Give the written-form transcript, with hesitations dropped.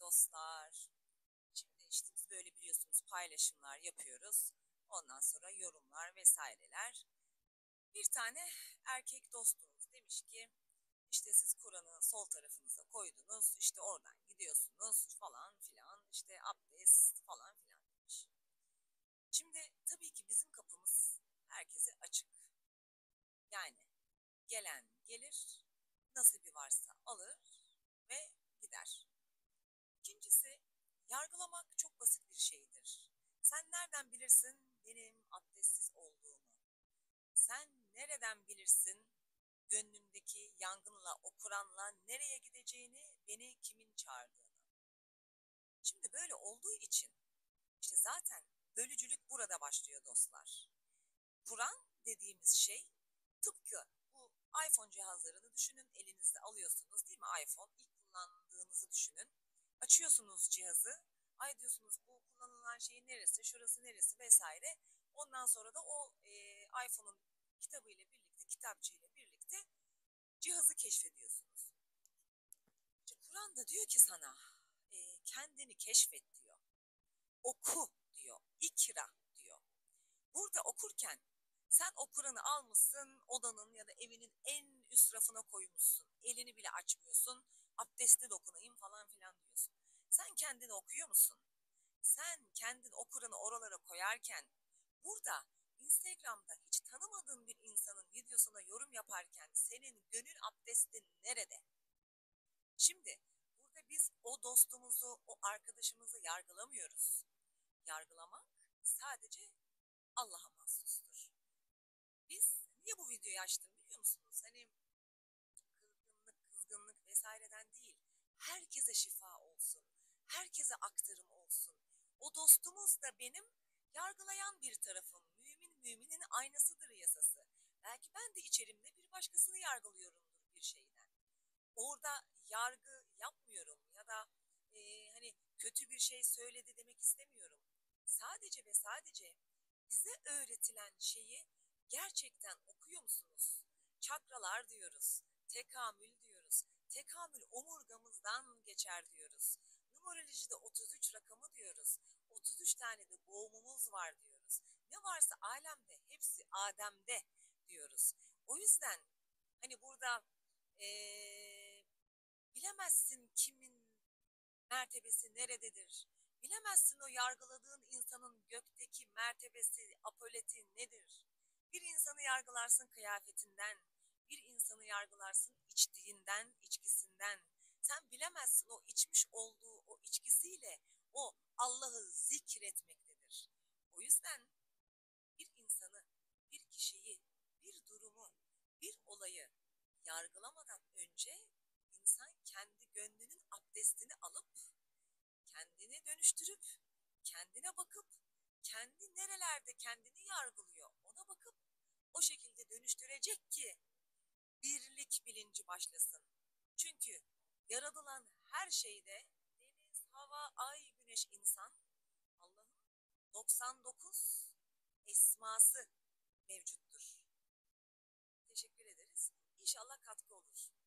dostlar. Şimdi işte biz böyle biliyorsunuz paylaşımlar yapıyoruz. Ondan sonra yorumlar vesaireler. Bir tane erkek dostumuz demiş ki işte siz Kur'an'ı sol tarafınıza koydunuz. İşte oradan gidiyorsunuz falan filan. İşte abdest falan filan demiş. Şimdi tabii ki bizim kapımız herkese açık. Yani gelen gelir, nasibi varsa alır ve gider. İkincisi, yargılamak çok basit bir şeydir. Sen nereden bilirsin benim abdestsiz olduğumu? Sen nereden bilirsin gönlümdeki yangınla, o Kur'an'la nereye gideceğini, beni kimin çağırdığını? Şimdi böyle olduğu için işte zaten bölücülük burada başlıyor dostlar. Kur'an dediğimiz şey tıpkı bu iPhone cihazlarını düşünün, elinizde alıyorsunuz değil mi? iPhone ilk kullandığınızı düşünün. Açıyorsunuz cihazı, ay diyorsunuz bu kullanılan şeyin neresi, şurası neresi vesaire. Ondan sonra da o iPhone'un kitabıyla birlikte, kitapçığıyla birlikte cihazı keşfediyorsunuz. İşte Kur'an da diyor ki sana kendini keşfet diyor. Oku diyor, ikra diyor. Burada okurken sen o Kur'an'ı almışsın, odanın ya da evinin en üst rafına koymuşsun. Elini bile açmıyorsun, abdeste dokunayım falan filan diyorsun. Sen kendini okuyor musun? Sen kendin o Kur'an'ı oralara koyarken, burada Instagram'da hiç tanımadığın bir insanın videosuna yorum yaparken senin gönül abdestin nerede? Şimdi burada biz o dostumuzu, o arkadaşımızı yargılamıyoruz. Yargılamak sadece Allah'a mahsustur. Biz niye bu videoyu açtım biliyor musunuz? Hani kızgınlık, kızgınlık vesaireden değil. Herkese şifa olsun. Herkese aktarım olsun. O dostumuz da benim yargılayan bir tarafım. Mümin müminin aynasıdır yasası. Belki ben de içerimde bir başkasını yargılıyorumdur bir şeyden. Orada yargı yapmıyorum ya da hani kötü bir şey söyledi demek istemiyorum. Sadece ve sadece bize öğretilen şeyi gerçekten okuyor musunuz? Çakralar diyoruz, tekamül diyoruz. Tekamül omurgamızdan geçer diyoruz. Numerolojide 33 rakamı diyoruz. 33 tane de boğumumuz var diyoruz. Ne varsa alemde hepsi Adem'de diyoruz. O yüzden hani burada bilemezsin kimin mertebesi nerededir. Bilemezsin o yargıladığın insanın gökteki mertebesi, apoleti nedir? Bir insanı yargılarsın kıyafetinden, bir insanı yargılarsın içtiğinden, içkisinden. Sen bilemezsin o içmiş olduğu o içkisiyle o Allah'ı zikretmektedir. O yüzden bir insanı, bir kişiyi, bir durumu, bir olayı yargılamadan önce insan kendi gönlünün abdestini alıp kendini dönüştürüp, kendine bakıp, kendi nerelerde kendini yargılıyor ona bakıp o şekilde dönüştürecek ki birlik bilinci başlasın. Çünkü yaratılan her şeyde deniz, hava, ay, güneş, insan Allah'ın 99 esması mevcuttur. Teşekkür ederiz. İnşallah katkı olur.